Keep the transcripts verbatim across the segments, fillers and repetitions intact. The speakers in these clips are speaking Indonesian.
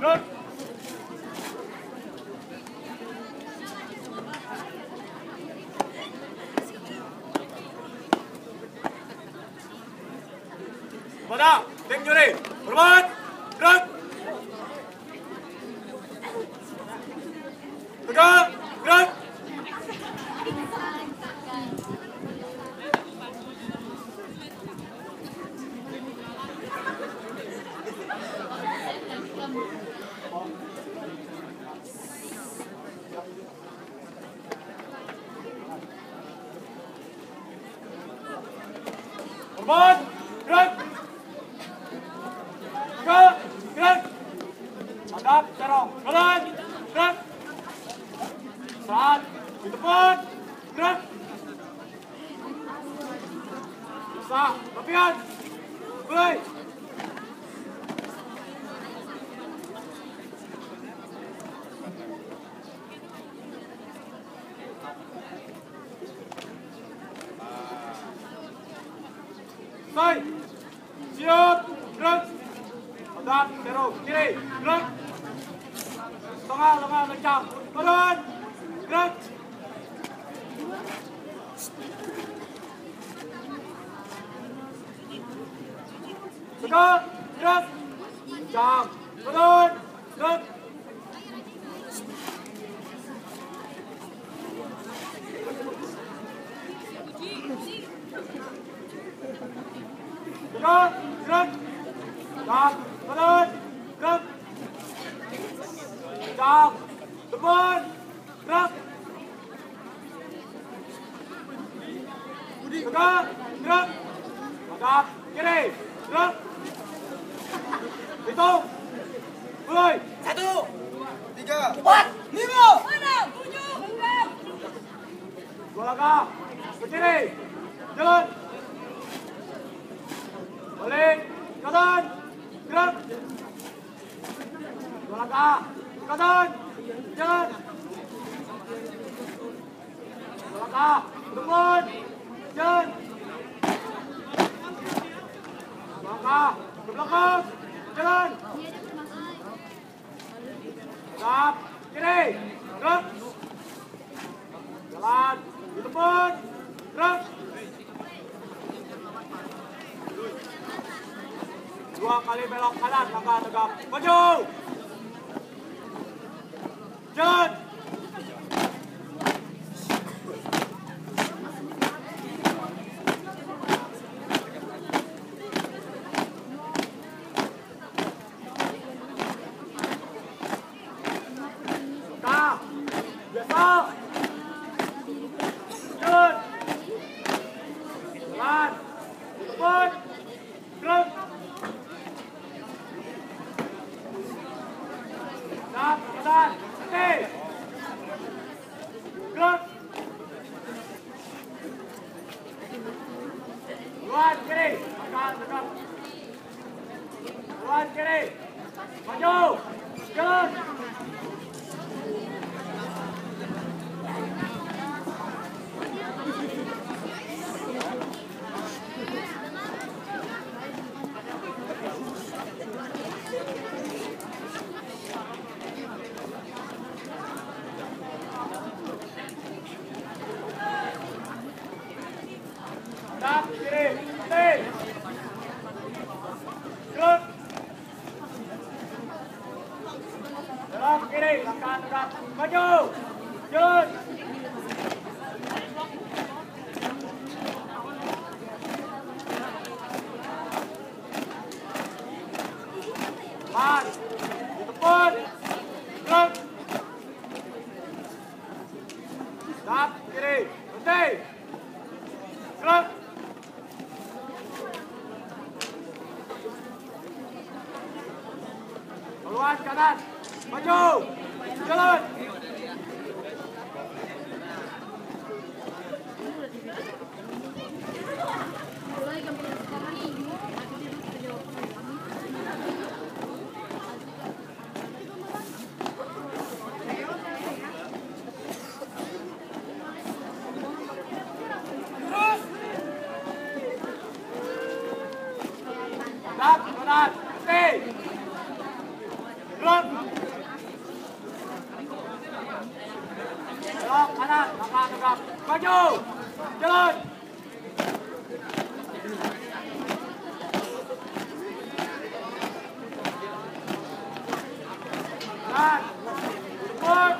Gerak. Pada, tim juri, hormat, gerak. Tegak, gerak. Hormat, gerak. Tegak, gerak. Hadap, dorong, jalan, gerak. Saat, di depan, gerak. Bisa, latihan. Mulai. Selesai. Siap, gerak. Hadap, dorong, kiri, gerak. Tengah, lengan, kencang. Turun, gerak. Tegak, gerak. Kencang, turun, gerak. Tegak, gerak. Kencang, turun, gerak. Kencang, depan, gerak. Tegak, gerak. Hadap, kiri, gerak. Hitung. Mulai. Satu, Tiga. empat, lima, enam, tujuh, delapan. Dua langkah. Ke kiri. Jalan. Balik. Kanan. Gerak. Dua langkah. Kanan. Jalan. Dua langkah. Depan. Jalan. Dua langkah. Ke belakang. Jalan. Siap. Kiri. Gerak. Jalan. Di depan. Gerak. Dua kali belok kanan, langkah tegak. Maju. Jalan. Nah, biasa. Jalan. Jalan. Di depan. Gerak. Siap, kanan, kiri. Gerak. Luar kiri, kanan tegak. Luar kiri. Maju. Jalan. Hadap, kiri, kiri. Gerak. Gerak kiri, langkah tegak. Maju. Jalan. Jalan. Di depan. Gerak. Hadap, kiri. Berhenti. Gerak. Keluar kanan. Maju. Jalan. Hadap, kanan. Berhenti. Gerak. gerak. Belok kanan, langkah tegap, maju, jalan. Jalan, cepat,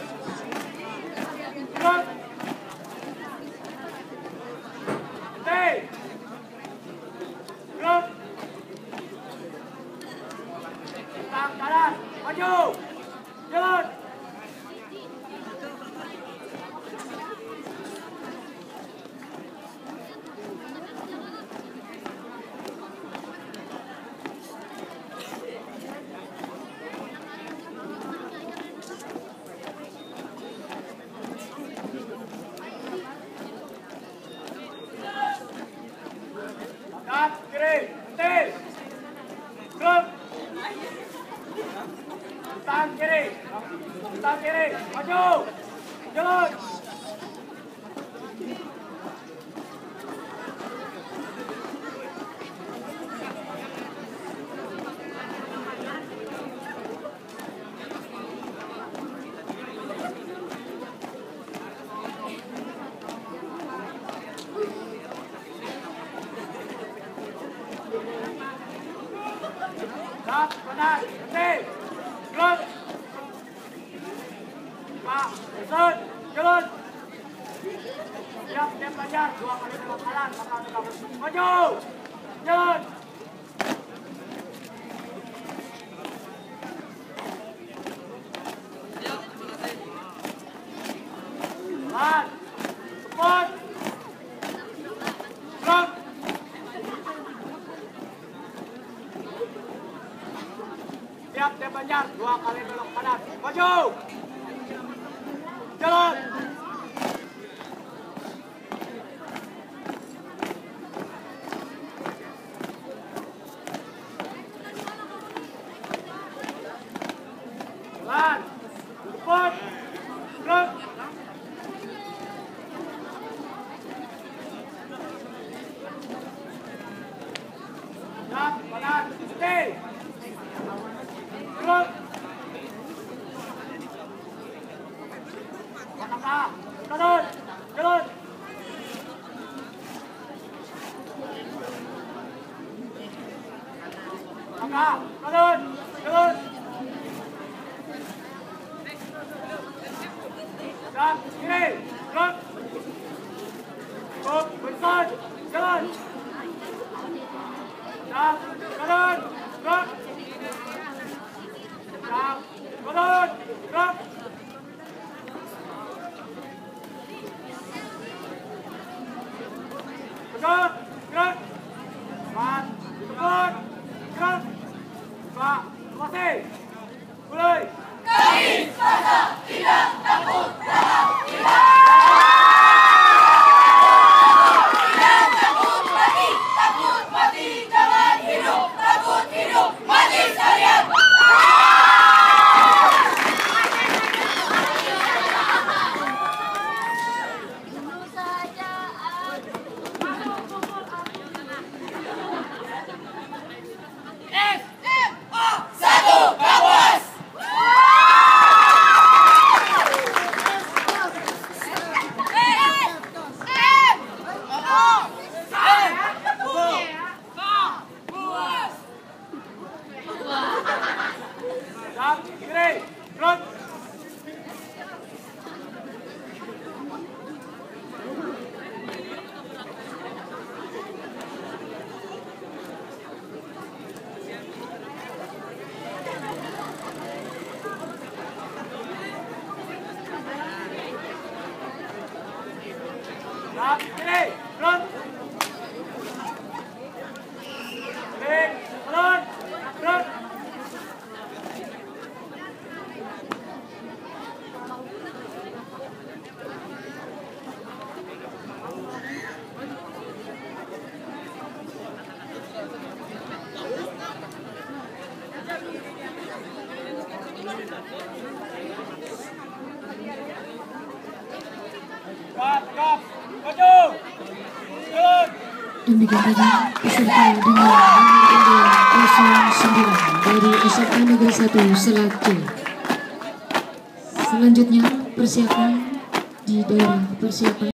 gerak. Henti, gerak. Tang kanan, maju, jalan. Kanan, kiri, henti, gerak. Tang kiri, tang kiri, maju, jalan. Gerak, kanan, henti, gerak. Pak, Jason, jalan. Siap, siap belajar. Dua kali belok kanan, langkah tegap. Maju, jalan. Jalan, cepat. Gerak. Siap, siap belajar. Dua kali belok kanan. Maju, jalan. Jalan, cepat, gerak. Siap, kanan, henti, gerak. Langkah, kanan, jalan. Langkah, kanan, jalan. Dan kiri, gerak. Cukup, bersan, jalan. Dan kanan, gerak. Dan kanan, gerak. Tegak, gerak. Cepat, cepat, gerak. Pak, masih. Mulai. Kami swasta tidak takut perang. Tidak takut mati, takut mati, jangan hidup. Takut hidup, mati sekalian. F M O satu Kapuas. Dan kiri, gerak. Dan kiri, gerak. Kiri, kanan, gerak. yang digantikan peserta dengan nomor punggung nol sembilan dari S M A Negeri satu Selace. Selanjutnya persiapan di daerah persiapan